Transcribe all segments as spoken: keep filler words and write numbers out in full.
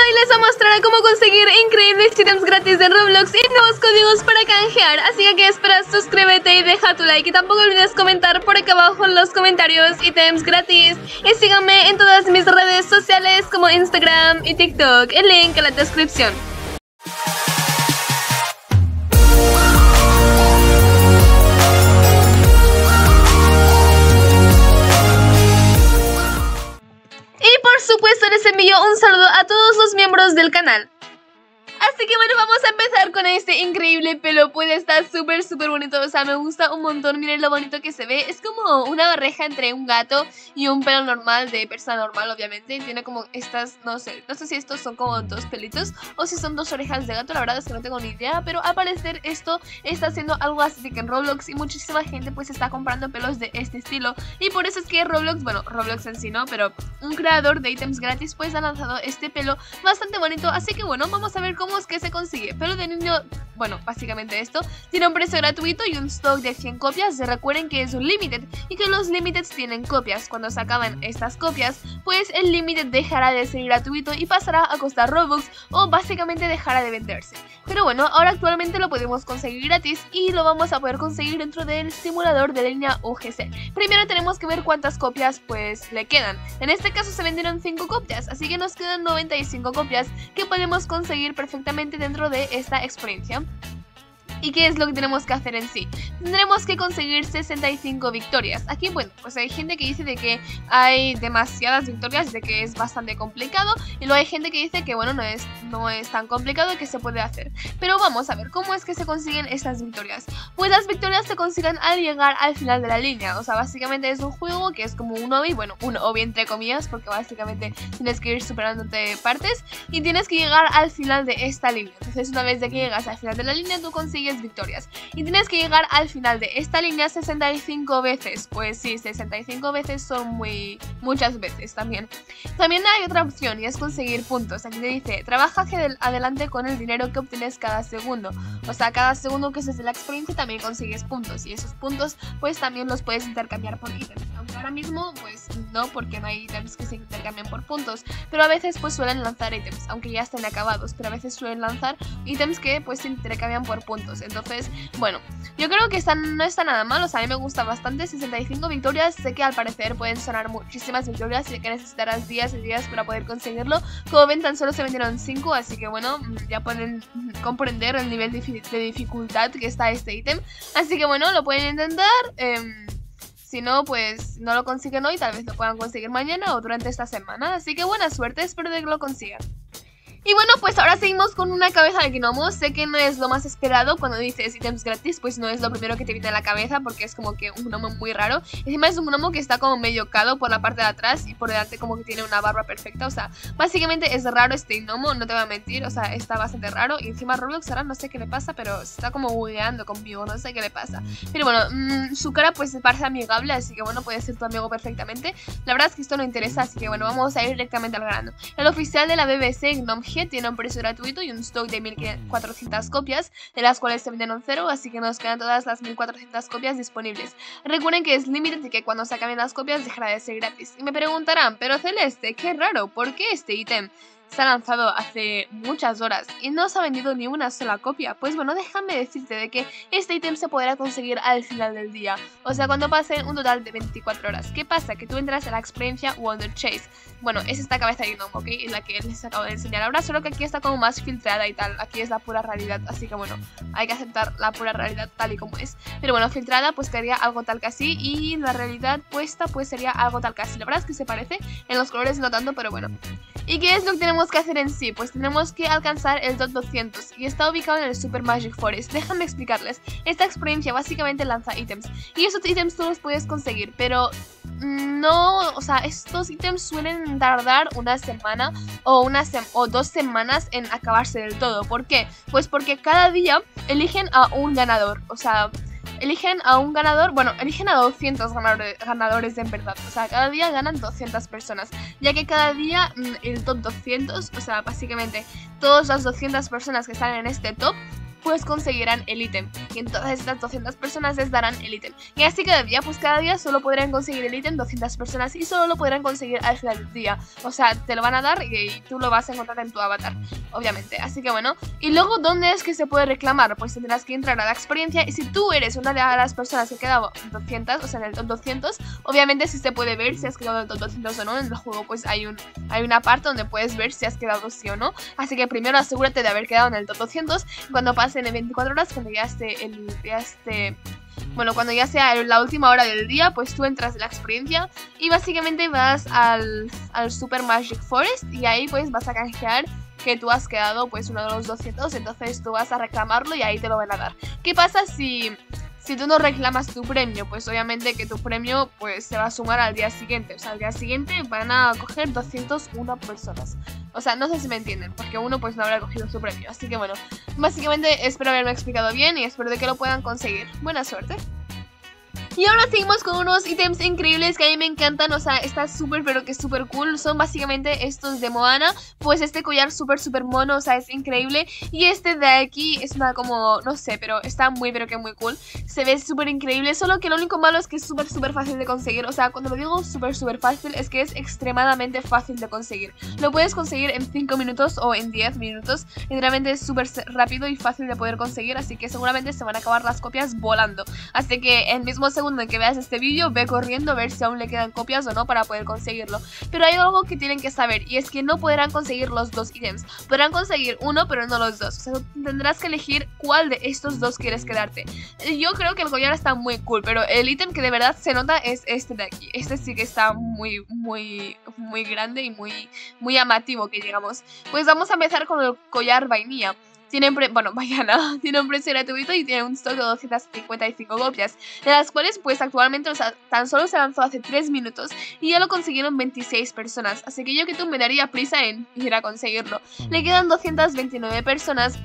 hoy les voy a mostrar cómo conseguir increíbles ítems gratis de Roblox y nuevos códigos para canjear. Así que, ¿qué esperas? Suscríbete y deja tu like. Y tampoco olvides comentar por acá abajo en los comentarios ítems gratis. Y síganme en todas mis redes sociales como Instagram y TikTok. El link en la descripción. Por supuesto les envío un saludo a todos los miembros del canal. Así que bueno, vamos a empezar con este increíble pelo. Puede estar súper súper bonito, o sea, me gusta un montón. Miren lo bonito que se ve. Es como una barreja entre un gato y un pelo normal de persona normal, obviamente. Y tiene como estas, no sé, no sé si estos son como dos pelitos o si son dos orejas de gato, la verdad es que no tengo ni idea. Pero al parecer esto está haciendo algo así que en Roblox y muchísima gente pues está comprando pelos de este estilo. Y por eso es que Roblox, bueno, Roblox en sí no, pero un creador de ítems gratis pues ha lanzado este pelo bastante bonito. Así que bueno, vamos a ver cómo es que se consigue. Pelo de niño, bueno, básicamente esto tiene un precio gratuito y un stock de cien copias. Recuerden que es un limited y que los limiteds tienen copias. Cuando se acaban estas copias, pues el limited dejará de ser gratuito y pasará a costar Robux o básicamente dejará de venderse. Pero bueno, ahora actualmente lo podemos conseguir gratis y lo vamos a poder conseguir dentro del simulador de línea U G C. Primero tenemos que ver cuántas copias pues le quedan. En este caso se vendieron cinco copias, así que nos quedan noventa y cinco copias que podemos conseguir perfectamente dentro de esta experiencia. ¿Y qué es lo que tenemos que hacer en sí? Tendremos que conseguir sesenta y cinco victorias. Aquí, bueno, pues hay gente que dice de que hay demasiadas victorias, de que es bastante complicado. Y luego hay gente que dice que, bueno, no es, no es tan complicado y que se puede hacer. Pero vamos a ver, ¿cómo es que se consiguen estas victorias? Pues las victorias se consiguen al llegar al final de la línea. O sea, básicamente es un juego que es como un obby, bueno, un obby entre comillas, porque básicamente tienes que ir superándote partes y tienes que llegar al final de esta línea. Entonces, una vez de que llegas al final de la línea, tú consigues victorias y tienes que llegar al final de esta línea sesenta y cinco veces. Pues sí, sesenta y cinco veces son muy muchas veces también. También hay otra opción y es conseguir puntos. Aquí te dice, trabaja hacia adelante con el dinero que obtienes cada segundo. O sea, cada segundo que haces de la experiencia también consigues puntos y esos puntos pues también los puedes intercambiar por ítems. Aunque ahora mismo pues no, porque no hay ítems que se intercambian por puntos, pero a veces pues suelen lanzar ítems, aunque ya estén acabados, pero a veces suelen lanzar ítems que pues se intercambian por puntos. Entonces, bueno, yo creo que esta no está nada mal, o sea, a mí me gusta bastante. Sesenta y cinco victorias, sé que al parecer pueden sonar muchísimas victorias y que necesitarás días y días para poder conseguirlo. Como ven, tan solo se vendieron cinco, así que bueno, ya pueden comprender el nivel de dificultad que está este ítem. Así que bueno, lo pueden intentar. Eh, Si no, pues no lo consiguen hoy, tal vez lo puedan conseguir mañana o durante esta semana. Así que buena suerte, espero que lo consigan. Y bueno, pues ahora seguimos con una cabeza de gnomo. Sé que no es lo más esperado cuando dices ítems gratis, pues no es lo primero que te viene a la cabeza, porque es como que un gnomo muy raro. Encima es un gnomo que está como medio calvo por la parte de atrás y por delante como que tiene una barba perfecta. O sea, básicamente es raro este gnomo, no te voy a mentir, o sea, está bastante raro. Y encima Roblox ahora no sé qué le pasa, pero se está como bugueando conmigo, no sé qué le pasa. Pero bueno, mmm, su cara pues parece amigable, así que bueno, puede ser tu amigo perfectamente. La verdad es que esto no interesa, así que bueno, vamos a ir directamente al grano. El oficial de la B B C, Gnome tiene un precio gratuito y un stock de mil cuatrocientas copias, de las cuales se vendieron cero, así que nos quedan todas las mil cuatrocientas copias disponibles. Recuerden que es limited y que cuando se acaben las copias dejará de ser gratis. Y me preguntarán, pero Celeste, qué raro, ¿por qué este ítem se ha lanzado hace muchas horas y no se ha vendido ni una sola copia? Pues bueno, déjame decirte de que este ítem se podrá conseguir al final del día, o sea, cuando pasen un total de veinticuatro horas. ¿Qué pasa? Que tú entras a la experiencia Wonder Chase. Bueno, es esta cabeza de gnomo, ¿ok? Es la que les acabo de enseñar ahora, solo que aquí está como más filtrada y tal. Aquí es la pura realidad, así que bueno, hay que aceptar la pura realidad tal y como es. Pero bueno, filtrada pues quedaría algo tal que así, y la realidad puesta pues sería algo tal que así. La verdad es que se parece, en los colores no tanto, pero bueno. ¿Y qué es lo que tenemos que hacer en sí? Pues tenemos que alcanzar el top doscientos y está ubicado en el Super Magic Forest. Déjame explicarles, esta experiencia básicamente lanza ítems y esos ítems tú los puedes conseguir, pero no, o sea, estos ítems suelen tardar una semana o, una sem o dos semanas en acabarse del todo. ¿Por qué? Pues porque cada día eligen a un ganador, o sea, eligen a un ganador, bueno, eligen a doscientos ganadores, ganadores en verdad, o sea, cada día ganan doscientas personas, ya que cada día mmm, el top doscientos, o sea, básicamente todas las doscientas personas que están en este top pues conseguirán el ítem. Y en todas estas doscientas personas les darán el ítem. Y así cada día, pues cada día solo podrán conseguir el ítem doscientas personas y solo lo podrán conseguir al final del día. O sea, te lo van a dar y, y tú lo vas a encontrar en tu avatar, obviamente. Así que bueno, y luego ¿dónde es que se puede reclamar? Pues tendrás que entrar a la experiencia y si tú eres una de las personas que ha quedado doscientas, o sea en el top doscientos, obviamente sí se puede ver si has quedado en el top doscientos o no. En el juego pues hay, un, hay una parte donde puedes ver si has quedado sí o no. Así que primero asegúrate de haber quedado en el top doscientos. Cuando pasen en veinticuatro horas, cuando ya esté el... Ya esté, bueno, cuando ya sea la última hora del día, pues tú entras en la experiencia y básicamente vas al, al Super Magic Forest y ahí pues vas a canjear que tú has quedado pues uno de los doscientos, entonces tú vas a reclamarlo y ahí te lo van a dar. ¿Qué pasa si, si tú no reclamas tu premio? Pues obviamente que tu premio pues se va a sumar al día siguiente, o sea al día siguiente van a coger doscientas una personas. O sea, no sé si me entienden, porque uno pues no habrá cogido su premio. Así que bueno, básicamente espero haberme explicado bien y espero de que lo puedan conseguir. Buena suerte. Y ahora seguimos con unos ítems increíbles que a mí me encantan, o sea, está súper pero que súper cool. Son básicamente estos de Moana, pues este collar súper súper mono, o sea, es increíble. Y este de aquí es una como, no sé, pero está muy pero que muy cool. Se ve súper increíble, solo que lo único malo es que es súper súper fácil de conseguir. O sea, cuando lo digo súper súper fácil es que es extremadamente fácil de conseguir. Lo puedes conseguir en cinco minutos o en diez minutos. Y realmente es súper rápido y fácil de poder conseguir, así que seguramente se van a acabar las copias volando. Así que el mismo segundo en que veas este vídeo, ve corriendo a ver si aún le quedan copias o no para poder conseguirlo. Pero hay algo que tienen que saber y es que no podrán conseguir los dos ítems. Podrán conseguir uno pero no los dos. O sea, tendrás que elegir cuál de estos dos quieres quedarte. Yo creo que el collar está muy cool, pero el ítem que de verdad se nota es este de aquí. Este sí que está muy, muy, muy grande y muy, muy llamativo, que digamos. Pues vamos a empezar con el collar vainilla. Tiene, bueno, vaya nada, tiene un precio gratuito y tiene un stock de doscientas cincuenta y cinco copias, de las cuales pues actualmente, o sea, tan solo se lanzó hace tres minutos y ya lo consiguieron veintiséis personas, así que yo que tú me daría prisa en ir a conseguirlo. Le quedan doscientas veintinueve personas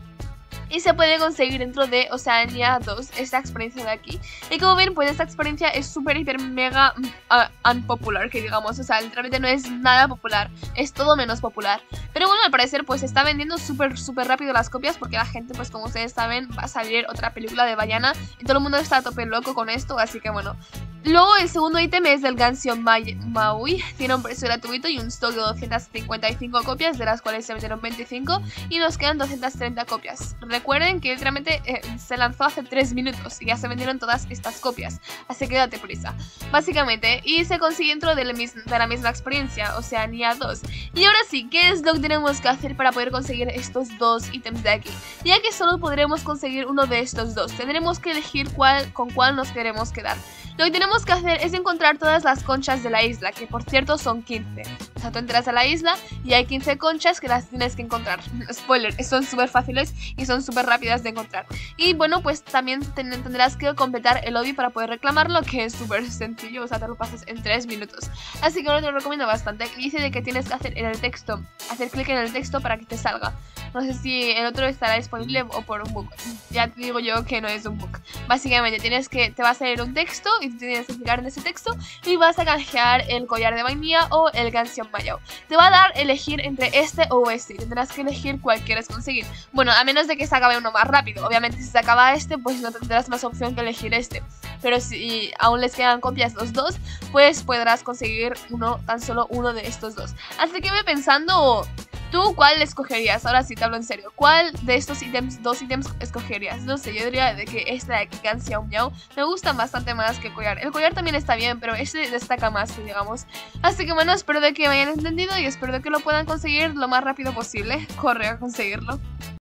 y se puede conseguir dentro de Oceania dos, esta experiencia de aquí. Y como ven, pues esta experiencia es súper, hiper, mega uh, unpopular, que digamos, o sea, literalmente no es nada popular, es todo menos popular. Pero bueno, al parecer pues se está vendiendo súper, súper rápido las copias porque la gente, pues como ustedes saben, va a salir otra película de Vaiana y todo el mundo está a tope loco con esto, así que bueno. Luego el segundo ítem es del Gancio Maui, tiene un precio gratuito y un stock de doscientas cincuenta y cinco copias, de las cuales se vendieron veinticinco y nos quedan doscientas treinta copias. Recuerden que literalmente eh, se lanzó hace tres minutos y ya se vendieron todas estas copias, así que date prisa, básicamente. Y se consigue dentro de la, misma, de la misma experiencia, Oceania dos. Y ahora sí, ¿qué es lo que tenemos que hacer para poder conseguir estos dos ítems de aquí? Ya que solo podremos conseguir uno de estos dos, tendremos que elegir cuál, con cuál nos queremos quedar. Lo que tenemos que hacer es encontrar todas las conchas de la isla, que por cierto son quince. O sea, tú entras a la isla y hay quince conchas que las tienes que encontrar. Spoiler, son súper fáciles y son súper rápidas de encontrar. Y bueno, pues también tendrás que completar el lobby para poder reclamarlo, que es súper sencillo, o sea, te lo pasas en tres minutos. Así que bueno, te lo recomiendo bastante. Dice de que tienes que hacer en el texto, hacer clic en el texto para que te salga. No sé si el otro estará disponible o por un bug. Ya te digo yo que no es un bug. Básicamente tienes que, te va a salir un texto y tienes que clicar en ese texto y vas a canjear el collar de vainilla o el Gancio Maui. Te va a dar elegir entre este o este y tendrás que elegir cuál quieres conseguir. Bueno, a menos de que se acabe uno más rápido. Obviamente si se acaba este, pues no tendrás más opción que elegir este. Pero si aún les quedan copias los dos, pues podrás conseguir uno, tan solo uno de estos dos. Así que ve pensando, ¿tú cuál escogerías? Ahora sí te hablo en serio. ¿Cuál de estos ítems, dos ítems escogerías? No sé, yo diría de que este de aquí, Gancio Maui, me gusta bastante más que el collar. El collar también está bien, pero este destaca más, digamos. Así que bueno, espero de que me hayan entendido y espero de que lo puedan conseguir lo más rápido posible. Corre a conseguirlo.